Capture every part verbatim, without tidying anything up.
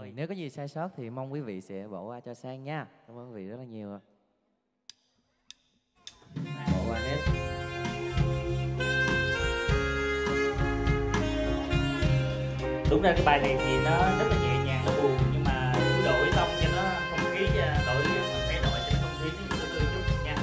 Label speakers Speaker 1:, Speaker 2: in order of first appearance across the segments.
Speaker 1: Rồi, nếu có gì sai sót thì mong quý vị sẽ bỏ qua cho Sang nha. Cảm ơn quý vị rất là nhiều ạ. Bỏ qua hết.
Speaker 2: Đúng ra cái bài này thì nó rất là nhẹ nhàng, nó buồn, nhưng mà đổi tông cho nó không khí, đổi thay đổi cho nó không khí nó tươi chút nha.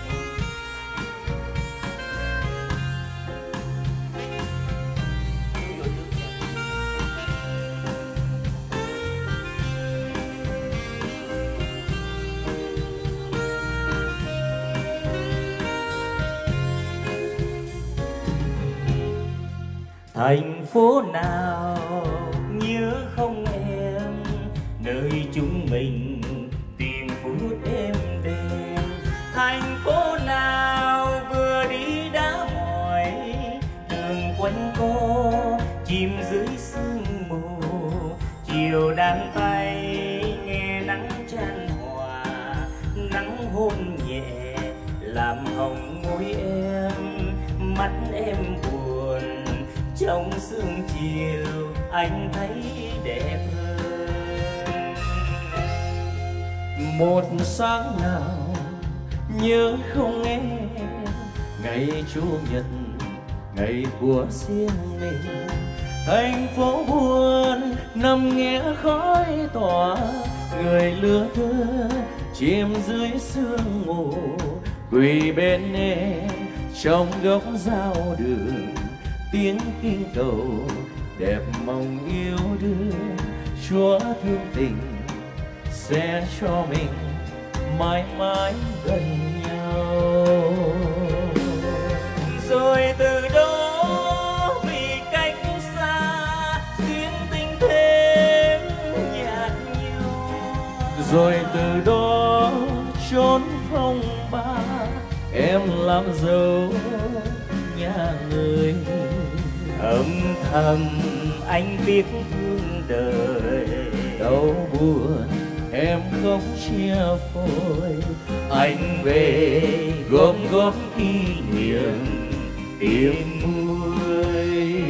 Speaker 2: Thành phố nào nhớ không em, nơi chúng mình tìm phút êm đềm. Thành phố nào vừa đi đã mỏi, đường quanh co chìm dưới sương mù. Chiều đang tay nghe nắng chan hòa, nắng hôn nhẹ làm hồng môi em, mắt em buồn trong sương chiều anh thấy đẹp hơn.
Speaker 3: Một sáng nào nhớ không em, ngày chủ nhật ngày của riêng mình. Thành phố buồn nằm nghe khói tỏa, người lứa thơ chìm dưới sương mù. Quỳ bên em trong góc giao đường, tiếng kinh cầu đẹp mong yêu đương. Chúa thương tình sẽ cho mình mãi mãi gần nhau.
Speaker 2: Rồi từ đó vì cách xa duyên tình thêm nhạt nhòa.
Speaker 3: Rồi từ đó trốn phong ba em làm dâu nhà người.
Speaker 2: Âm thầm anh biết thương đời,
Speaker 3: đau buồn em không chia phôi.
Speaker 2: anh về gom góp kỷ niệm tìm vui.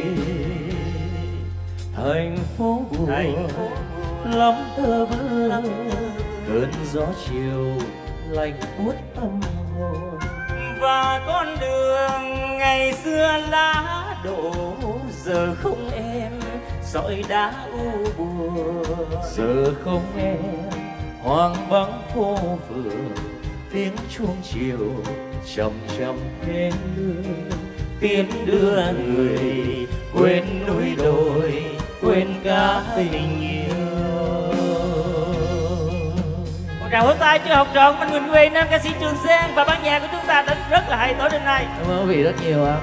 Speaker 3: Thành phố buồn lắm thơ vương, cơn gió chiều lạnh buốt tâm hồn.
Speaker 2: Và con đường ngày xưa lá đổ, giờ không em dõi đá u buồn.
Speaker 3: Giờ không em hoang vắng phố phường, tiếng chuông chiều chậm chậm thêm lương.
Speaker 2: Tiến đưa người quên núi đồi, quên cả tình yêu. Một tràng vỗ tay cho học trò Minh Quỳnh Huy, nam ca sĩ Trường Giang và ban nhạc của chúng ta đến rất là hay tối đêm nay.
Speaker 1: Cảm ơn quý vị rất nhiều ạ.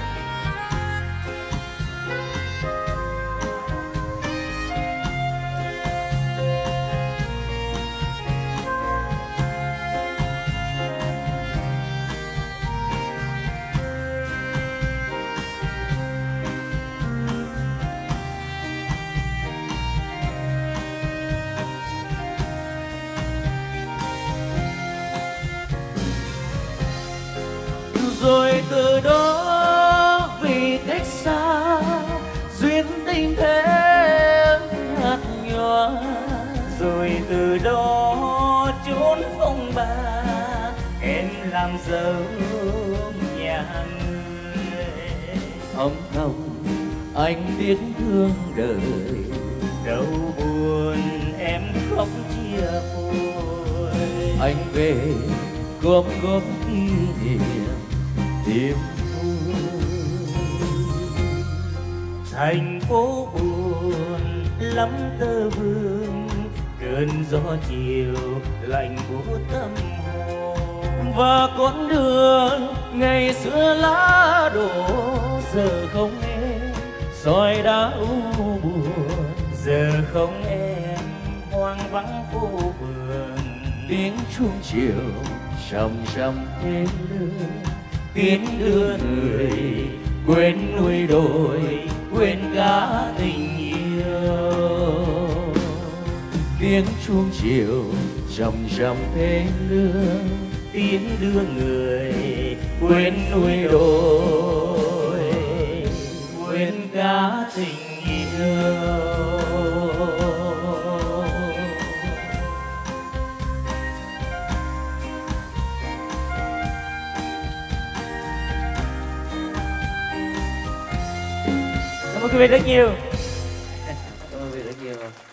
Speaker 3: Rồi từ đó vì cách xa duyên tình thêm nhạt nhòa.
Speaker 2: Rồi từ đó trốn phong ba em làm dâu nhà người.
Speaker 3: Âm thầm anh biết thương đời,
Speaker 2: Đâu buồn em khóc chia phôi.
Speaker 3: anh về góp góp kỷ niệm tìm vui.
Speaker 2: Thành phố buồn lắm tơ vương, cơn gió chiều lạnh buốt tâm hồn.
Speaker 3: Và con đường ngày xưa lá đổ, giờ không em soi đá u buồn.
Speaker 2: Giờ không em hoang vắng phố phường,
Speaker 3: tiếng chuông chiều trầm trầm thêm lương. Tiến đưa người quên núi đồi, quên cả tình yêu. Tiếng chuông chiều trầm trầm thêm lương.
Speaker 2: Tiến đưa người quên núi đồi, quên cả tình yêu. Cảm ơn quý vị rất nhiều.
Speaker 1: Cảm ơn quý vị rất nhiều.